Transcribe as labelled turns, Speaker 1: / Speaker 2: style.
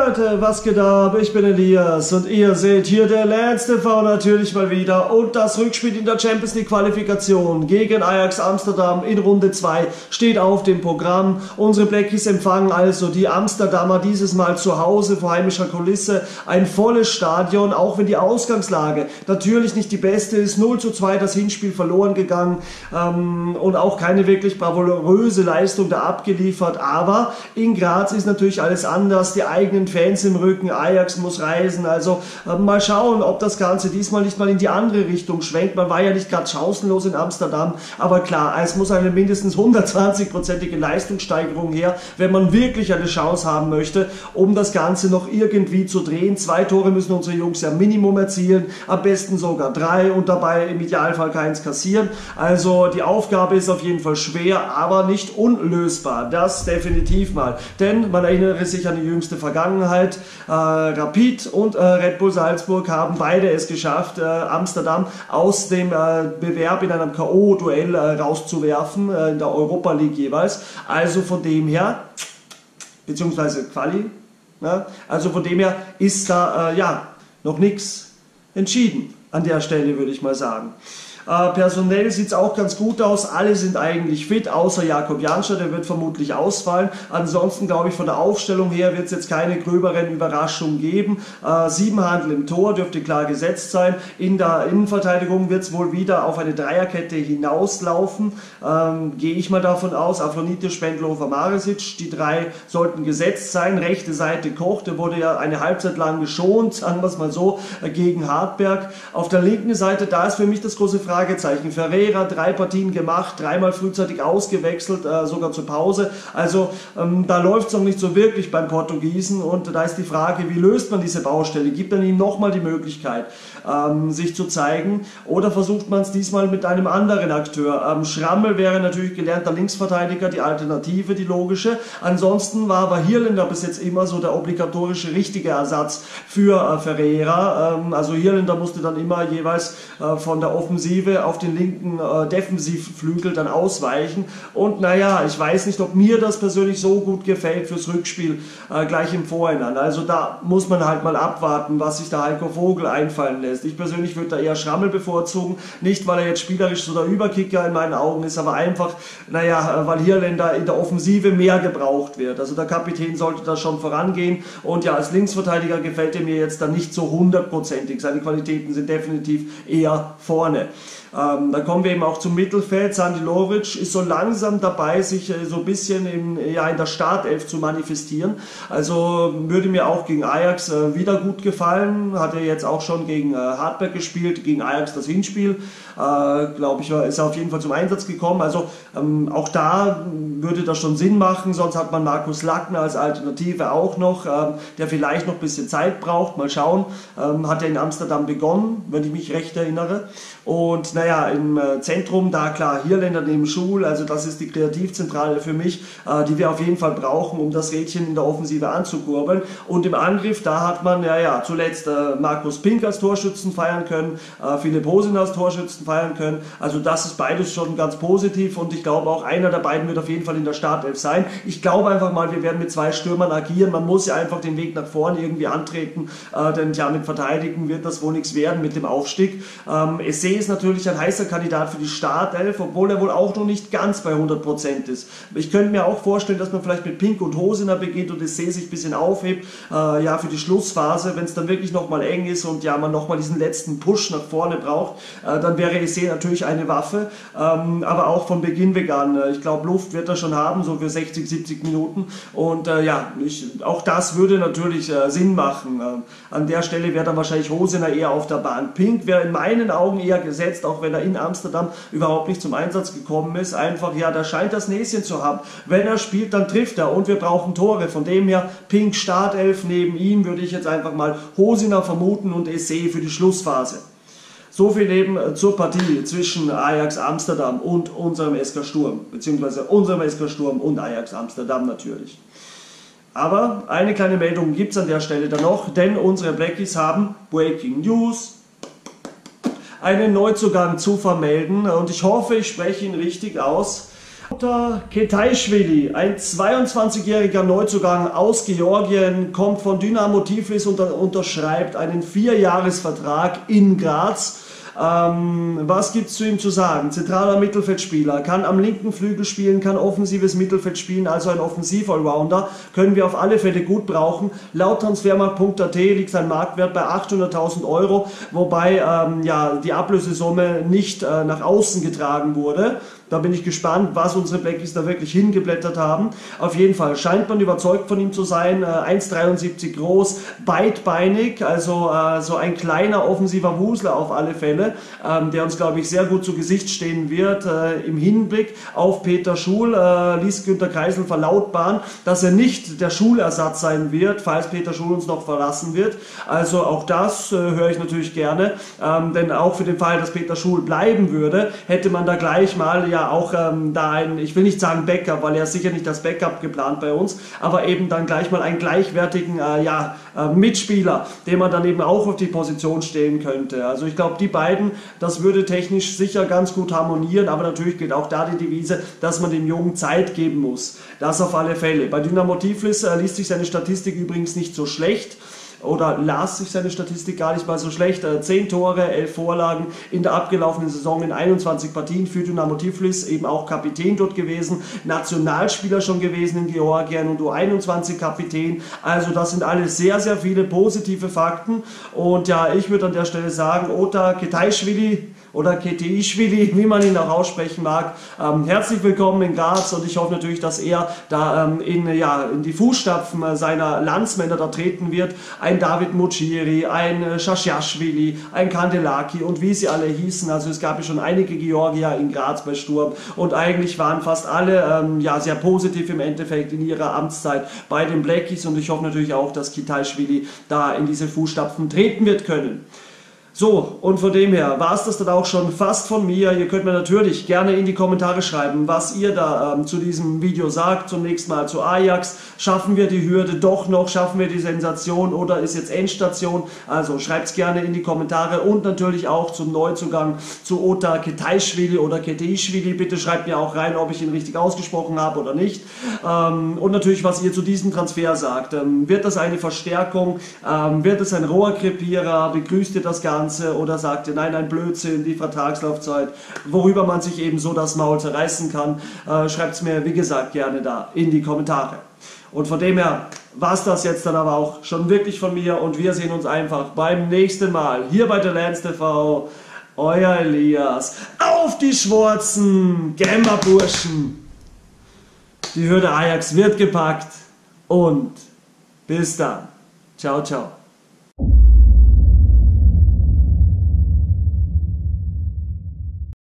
Speaker 1: Leute, was geht ab? Ich bin Elias und ihr seht hier der Lance TV natürlich mal wieder und das Rückspiel in der Champions League Qualifikation gegen Ajax Amsterdam in Runde 2 steht auf dem Programm. Unsere Blackies empfangen also die Amsterdamer dieses Mal zu Hause vor heimischer Kulisse. Ein volles Stadion, auch wenn die Ausgangslage natürlich nicht die beste ist. 0:2 das Hinspiel verloren gegangen und auch keine wirklich bravouröse Leistung da abgeliefert. Aber in Graz ist natürlich alles anders, die eigenen Fans im Rücken, Ajax muss reisen, also mal schauen, ob das Ganze diesmal nicht mal in die andere Richtung schwenkt. Man war ja nicht gerade chancenlos in Amsterdam, aber klar, es muss eine mindestens 120%ige Leistungssteigerung her, wenn man wirklich eine Chance haben möchte, um das Ganze noch irgendwie zu drehen. 2 Tore müssen unsere Jungs ja Minimum erzielen, am besten sogar 3 und dabei im Idealfall keins kassieren. Also die Aufgabe ist auf jeden Fall schwer, aber nicht unlösbar, das definitiv mal, denn man erinnere sich an die jüngste Vergangenheit. Rapid und Red Bull Salzburg haben beide es geschafft, Amsterdam aus dem Bewerb in einem K.O.-Duell rauszuwerfen, in der Europa League jeweils. Also von dem her, beziehungsweise Quali, ja, also von dem her ist da ja noch nichts entschieden an der Stelle, würde ich mal sagen. Personell sieht es auch ganz gut aus, alle sind eigentlich fit, außer Jakob Janscher, der wird vermutlich ausfallen. Ansonsten glaube ich, von der Aufstellung her wird es jetzt keine gröberen Überraschungen geben. Siebenhandel im Tor dürfte klar gesetzt sein. In der Innenverteidigung wird es wohl wieder auf eine Dreierkette hinauslaufen, gehe ich mal davon aus. Afrodite, Spendlofer, Maresic, die 3 sollten gesetzt sein. Rechte Seite Koch, der wurde ja eine Halbzeit lang geschont, sagen wir es mal so, gegen Hartberg. Auf der linken Seite, da ist für mich das große Fragezeichen. Ferreira, 3 Partien gemacht, 3-mal frühzeitig ausgewechselt, sogar zur Pause. Also da läuft es noch nicht so wirklich beim Portugiesen und da ist die Frage, wie löst man diese Baustelle? Gibt man ihm nochmal die Möglichkeit, sich zu zeigen, oder versucht man es diesmal mit einem anderen Akteur? Schrammel wäre natürlich gelernter Linksverteidiger, die Alternative, die logische. Ansonsten war aber Hirländer bis jetzt immer so der obligatorische richtige Ersatz für Ferreira. Also Hirländer musste dann immer jeweils von der Offensive auf den linken Defensivflügel dann ausweichen und naja, ich weiß nicht, ob mir das persönlich so gut gefällt fürs Rückspiel gleich im Vorhinein. Also da muss man halt mal abwarten, was sich der Heiko Vogel einfallen lässt. Ich persönlich würde da eher Schrammel bevorzugen, nicht weil er jetzt spielerisch so der Überkicker in meinen Augen ist, aber einfach, naja, weil Hirländer in der Offensive mehr gebraucht wird. Also der Kapitän sollte da schon vorangehen und ja, als Linksverteidiger gefällt er mir jetzt dann nicht so 100%ig. Seine Qualitäten sind definitiv eher vorne. Dann kommen wir eben auch zum Mittelfeld. Sandy Lovic ist so langsam dabei, sich so ein bisschen in der Startelf zu manifestieren. Also würde mir auch gegen Ajax wieder gut gefallen. Hat er jetzt auch schon gegen Hartberg gespielt, gegen Ajax das Hinspiel. Glaube ich, ist er auf jeden Fall zum Einsatz gekommen. Also auch da würde das schon Sinn machen. Sonst hat man Markus Lackner als Alternative auch noch, der vielleicht noch ein bisschen Zeit braucht. Mal schauen. Hat er in Amsterdam begonnen, wenn ich mich recht erinnere. Und naja, im Zentrum, da klar, Hirländer neben Schul, also das ist die Kreativzentrale für mich, die wir auf jeden Fall brauchen, um das Rädchen in der Offensive anzukurbeln. Und im Angriff, da hat man zuletzt Markus Pink als Torschützen feiern können, Philipp Hosin als Torschützen feiern können. Also das ist beides schon ganz positiv und ich glaube auch einer der beiden wird auf jeden Fall in der Startelf sein. Ich glaube einfach mal, wir werden mit 2 Stürmern agieren. Man muss ja einfach den Weg nach vorne irgendwie antreten, denn ja, mit Verteidigen wird das wohl nichts werden mit dem Aufstieg. Essay ist natürlich ein heißer Kandidat für die Startelf, obwohl er wohl auch noch nicht ganz bei 100% ist. Ich könnte mir auch vorstellen, dass man vielleicht mit Pink und Hosiner beginnt und Essay sich ein bisschen aufhebt, für die Schlussphase, wenn es dann wirklich nochmal eng ist und ja, man nochmal diesen letzten Push nach vorne braucht, dann wäre Essay natürlich eine Waffe, aber auch von Beginn weg an. Ich glaube, Luft wird er schon haben, so für 60, 70 Minuten und auch das würde natürlich Sinn machen. An der Stelle wäre dann wahrscheinlich Hosiner eher auf der Bahn. Pink wäre in meinen Augen eher gesetzt, auch wenn er in Amsterdam überhaupt nicht zum Einsatz gekommen ist. Einfach, ja, da scheint das Näschen zu haben. Wenn er spielt, dann trifft er und wir brauchen Tore. Von dem her, Pink Startelf, neben ihm würde ich jetzt einfach mal Hosiner vermuten und Essay für die Schlussphase. So viel eben zur Partie zwischen Ajax Amsterdam und unserem SK Sturm, beziehungsweise unserem SK Sturm und Ajax Amsterdam natürlich. Aber eine kleine Meldung gibt es an der Stelle dann noch, denn unsere Blackies haben Breaking News, einen Neuzugang zu vermelden und ich hoffe, ich spreche ihn richtig aus. Ketaishvili, ein 22-jähriger Neuzugang aus Georgien, kommt von Dynamo Tiflis und unterschreibt einen 4-Jahres-Vertrag in Graz. Was gibt es zu ihm zu sagen? Zentraler Mittelfeldspieler, kann am linken Flügel spielen, kann offensives Mittelfeld spielen, also ein Offensiv-Allrounder, können wir auf alle Fälle gut brauchen. Laut Transfermarkt.at liegt sein Marktwert bei 800.000 Euro, wobei ja, die Ablösesumme nicht nach außen getragen wurde. Da bin ich gespannt, was unsere Blackies da wirklich hingeblättert haben. Auf jeden Fall scheint man überzeugt von ihm zu sein. 1,73 groß, beidbeinig, also so ein kleiner offensiver Wusler auf alle Fälle, der uns, glaube ich, sehr gut zu Gesicht stehen wird. Im Hinblick auf Peter Schul ließ Günter Kreisel verlautbaren, dass er nicht der Schulersatz sein wird, falls Peter Schul uns noch verlassen wird. Also auch das höre ich natürlich gerne, denn auch für den Fall, dass Peter Schul bleiben würde, hätte man da gleich mal ja auch da ein, ich will nicht sagen Backup, weil er ist sicher nicht das Backup geplant bei uns, aber eben dann gleich mal einen gleichwertigen Mitspieler, den man dann eben auch auf die Position stellen könnte. Also ich glaube, die beiden, das würde technisch sicher ganz gut harmonieren, aber natürlich geht auch da die Devise, dass man dem Jungen Zeit geben muss. Das auf alle Fälle. Bei Dynamo Tiflis liest sich seine Statistik übrigens nicht so schlecht. Oder las sich seine Statistik gar nicht mal so schlecht. 10 Tore, 11 Vorlagen in der abgelaufenen Saison in 21 Partien für Dynamo Tiflis, eben auch Kapitän dort gewesen, Nationalspieler schon gewesen in Georgien und U21 Kapitän. Also das sind alles sehr, sehr viele positive Fakten. Und ja, ich würde an der Stelle sagen, Ota Ketaishvili oder Ketaishvili, wie man ihn auch aussprechen mag, herzlich willkommen in Graz, und ich hoffe natürlich, dass er da in die Fußstapfen seiner Landsmänner da treten wird. Ein David Muciri, ein Shashashvili, ein Kandelaki und wie sie alle hießen. Also es gab ja schon einige Georgier in Graz bei Sturm und eigentlich waren fast alle sehr positiv im Endeffekt in ihrer Amtszeit bei den Blackies, und ich hoffe natürlich auch, dass Ketaishvili da in diese Fußstapfen treten wird können. So, und von dem her war es das dann auch schon fast von mir. Ihr könnt mir natürlich gerne in die Kommentare schreiben, was ihr da zu diesem Video sagt. Zum nächsten Mal zu Ajax. Schaffen wir die Hürde doch noch? Schaffen wir die Sensation oder ist jetzt Endstation? Also schreibt es gerne in die Kommentare, und natürlich auch zum Neuzugang zu Ota Ketaishvili oder Ketaishvili. Bitte schreibt mir auch rein, ob ich ihn richtig ausgesprochen habe oder nicht. Und natürlich, was ihr zu diesem Transfer sagt. Wird das eine Verstärkung? Wird es ein Rohrkrepierer? Begrüßt ihr das Ganze? Oder sagt ihr, nein, ein Blödsinn, die Vertragslaufzeit, worüber man sich eben so das Maul zerreißen kann? Schreibt es mir, wie gesagt, gerne da in die Kommentare. Und von dem her war es das jetzt dann aber auch schon wirklich von mir, und wir sehen uns einfach beim nächsten Mal hier bei der Lance TV. Euer Elias. Auf die Schwarzen, Gamma-Burschen. Die Hürde Ajax wird gepackt, und bis dann. Ciao, ciao.